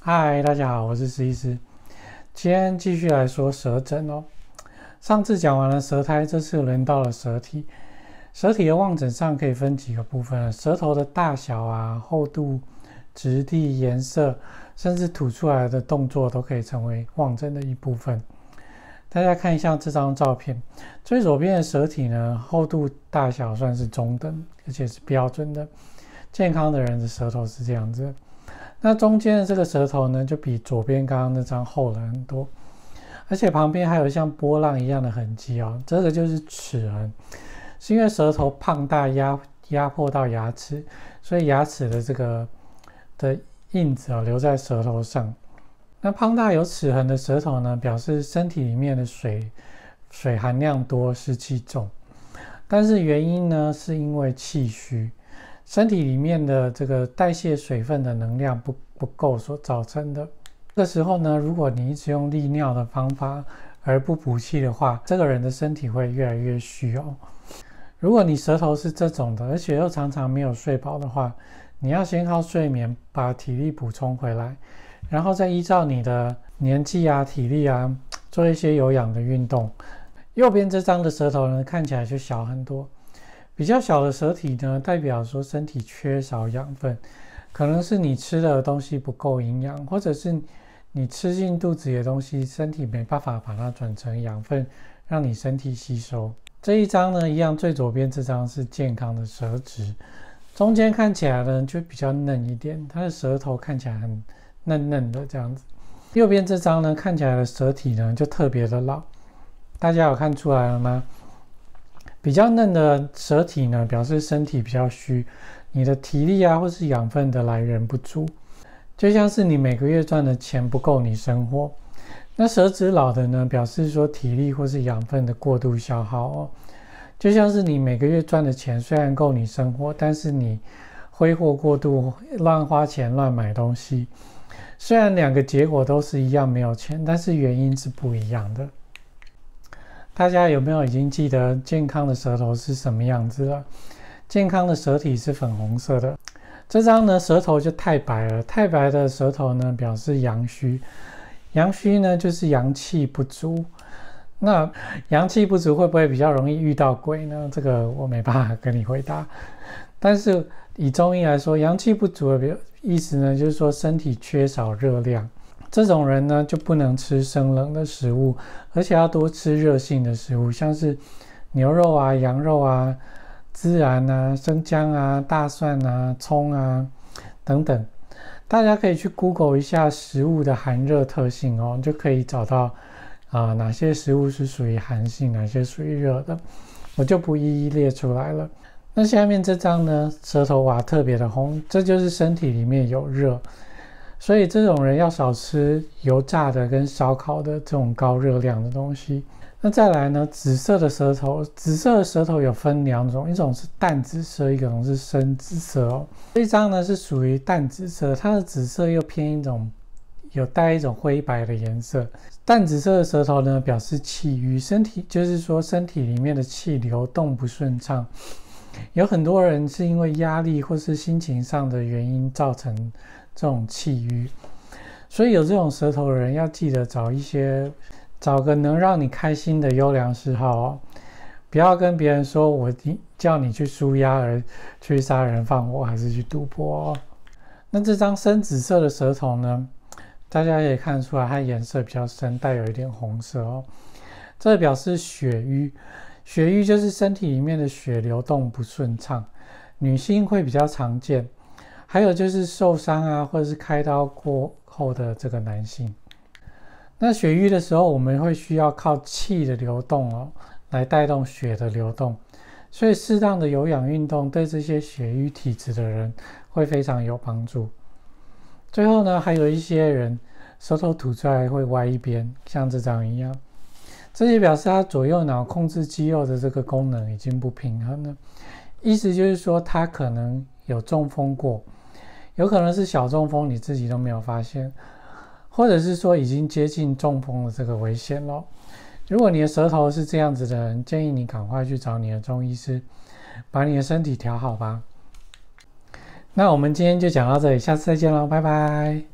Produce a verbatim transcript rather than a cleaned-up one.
嗨，大家好，我是石医师。今天继续来说舌诊哦。上次讲完了舌苔，这次轮到了舌体。舌体的望诊上可以分几个部分，舌头的大小啊、厚度、质地、颜色，甚至吐出来的动作都可以成为望诊的一部分。大家看一下这张照片，最左边的舌体呢，厚度大小算是中等，而且是标准的。健康的人的舌头是这样子。那中间的这个舌头呢，就比左边刚刚那张厚了很多，而且旁边还有像波浪一样的痕迹哦，这个就是齿痕，是因为舌头胖大压压迫到牙齿，所以牙齿的这个的印子哦留在舌头上。那胖大有齿痕的舌头呢，表示身体里面的水水含量多，湿气重，但是原因呢，是因为气虚。身体里面的这个代谢水分的能量不不够所造成的。这个时候呢，如果你一直用利尿的方法而不补气的话，这个人的身体会越来越虚哦。如果你舌头是这种的，而且又常常没有睡饱的话，你要先靠睡眠把体力补充回来，然后再依照你的年纪啊、体力啊，做一些有氧的运动。右边这张的舌头呢，看起来就小很多。比较小的舌体呢，代表说身体缺少养分，可能是你吃的东西不够营养，或者是你吃进肚子里的东西，身体没办法把它转成养分，让你身体吸收。这一张呢，一样最左边这张是健康的舌质，中间看起来呢就比较嫩一点，它的舌头看起来很嫩嫩的这样子。右边这张呢，看起来的舌体呢就特别的老，大家有看出来了吗？比较嫩的舌体呢，表示身体比较虚，你的体力啊或是养分的来源不足，就像是你每个月赚的钱不够你生活。那舌质老的呢，表示说体力或是养分的过度消耗哦，就像是你每个月赚的钱虽然够你生活，但是你挥霍过度，乱花钱乱买东西，虽然两个结果都是一样没有钱，但是原因是不一样的。大家有没有已经记得健康的舌头是什么样子了？健康的舌体是粉红色的。这张呢，舌头就太白了，太白的舌头呢，表示阳虚。阳虚呢，就是阳气不足。那阳气不足会不会比较容易遇到鬼呢？这个我没办法跟你回答。但是以中医来说，阳气不足的意思呢，就是说身体缺少热量。这种人呢，就不能吃生冷的食物，而且要多吃热性的食物，像是牛肉啊、羊肉啊、孜然啊、生姜啊、大蒜啊、葱啊等等。大家可以去 Google 一下食物的寒热特性哦，就可以找到啊、呃、哪些食物是属于寒性，哪些属于热的，我就不一一列出来了。那下面这张呢，舌头哇特别的红，这就是身体里面有热。所以这种人要少吃油炸的跟烧烤的这种高热量的东西。那再来呢，紫色的舌头，紫色的舌头有分两种，一种是淡紫色，一种是深紫色哦。这一张呢是属于淡紫色，它的紫色又偏一种有带一种灰白的颜色。淡紫色的舌头呢，表示气郁，身体就是说身体里面的气流动不顺畅。有很多人是因为压力或是心情上的原因造成这种气郁，所以有这种舌头的人要记得找一些找个能让你开心的优良嗜好哦，不要跟别人说我叫你去抒压而去杀人放火还是去赌博哦。那这张深紫色的舌头呢，大家可以看出来它颜色比较深，带有一点红色哦，这表示血瘀。血瘀就是身体里面的血流动不顺畅，女性会比较常见，还有就是受伤啊，或者是开刀过后的这个男性。那血瘀的时候，我们会需要靠气的流动哦，来带动血的流动，所以适当的有氧运动对这些血瘀体质的人会非常有帮助。最后呢，还有一些人舌头吐出来会歪一边，像这张一样。这就表示他左右脑控制肌肉的这个功能已经不平衡了，意思就是说他可能有中风过，有可能是小中风你自己都没有发现，或者是说已经接近中风的这个危险了。如果你的舌头是这样子的人，建议你赶快去找你的中医师，把你的身体调好吧。那我们今天就讲到这里，下次再见喽，拜拜。